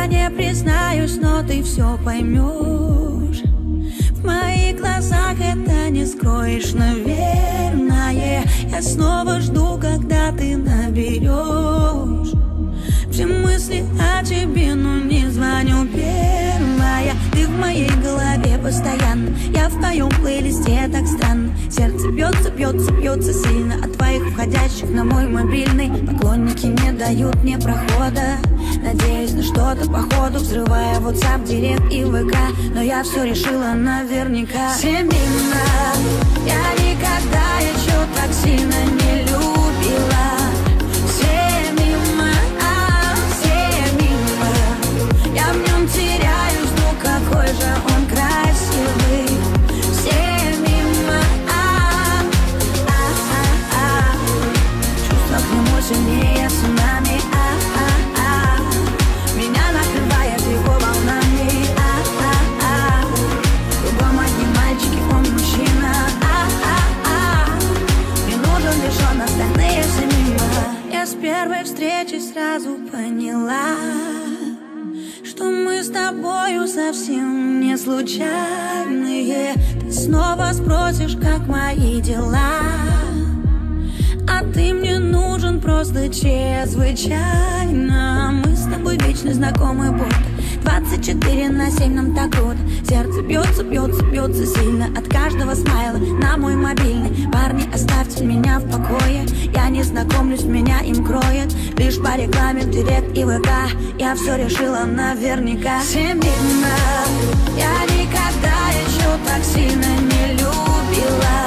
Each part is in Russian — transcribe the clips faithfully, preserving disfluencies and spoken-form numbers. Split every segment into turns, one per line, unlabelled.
не признаюсь, но ты все поймешь. В моих глазах это не скроешь, наверное. Я снова жду, когда ты наберешь. Все мысли о тебе, но не звоню первая. Ты в моей голове постоянно, я в твоем плейлисте, так странно. Сердце бьется, бьется, бьется сильно от твоих входящих на мой мобильный. Поклонники не дают мне прохода. Надеюсь на что-то по ходу, взрывая WhatsApp, Директ и ВК. Но я все решила наверняка. Все мимо, я никогда еще так сильно не любила. Все мимо, а, все мимо. Я в нем теряюсь, ну какой же он красивый. Все мимо, а, а, а, а. Чувства к нему сильнее цунами, а, а. Меня накрывает его волнами, а-а-а. Кругом одни мальчики, он мужчина, а-а-а. Мне нужен лишь он, остальные все мимо. Я с первой встречи сразу поняла, что мы с тобою совсем не случайные. Ты снова спросишь, как мои дела, а ты мне нужен просто чрезвычайно. Мы с тобой вечно знакомы, будто двадцать четыре на семь нам так круто. Сердце бьется, бьется, бьется сильно от каждого смайла на мой мобильный. Парни, оставьте меня в покое. Я не знакомлюсь, меня им кроет лишь по рекламе в Директ и ВК. Я все решила наверняка. Все мимо, я никогда еще так сильно не любила.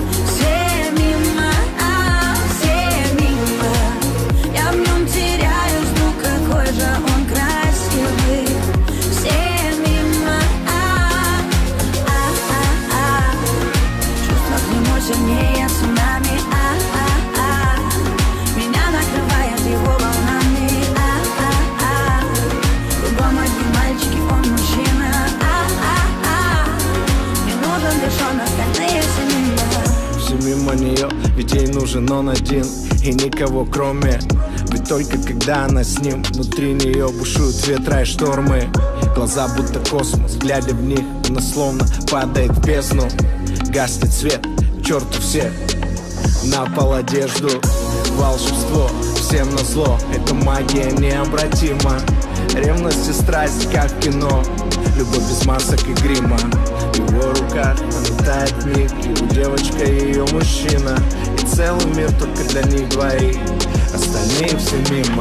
Сильнее цунами, а-а-а. Меня накрывает его волнами, а-а-а. Кругом одни мальчики, он мужчина, а-а-а. Мне нужен лишь он, остальные все мимо.
Все мимо нее, ведь ей нужен он один и никого кроме. Ведь только когда она с ним, внутри нее бушуют ветра и штормы. Глаза будто космос, глядя в них, она словно падает в бездну. Гаснет свет, черту все, на пол одежду. Волшебство, всем назло, это магия необратима. Ревность и страсть, как в кино, любовь без масок и грима. В его руках она тает миг, его девочка и ее мужчина. И целый мир только для них двоих, остальные все мимо.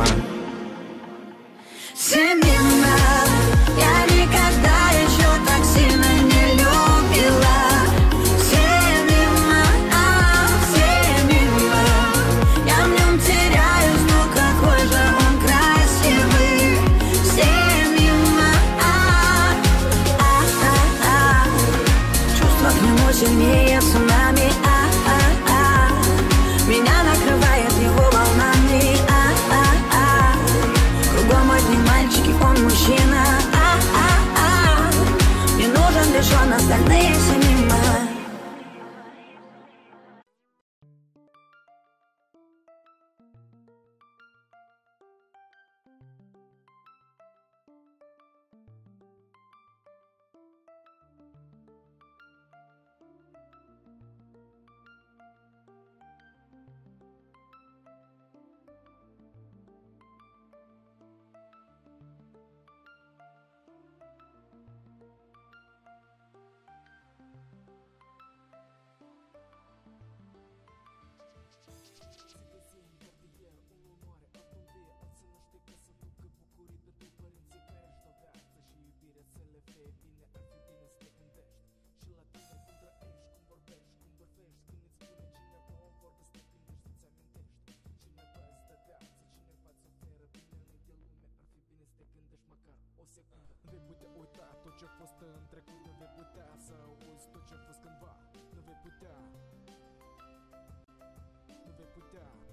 Все мимо, я никогда еще так сильно не любила. Сильнее цунами, а-а-а. Меня накрывает его волнами, а-а-а. Кругом одни мальчики, он мужчина, а-а-а. Мне нужен лишь он, остальные все мимо.
Nu vei putea uita tot ce-a fost în trecut. Nu vei putea să uiți tot ce-a fost cândva. Nu vei putea, nu vei putea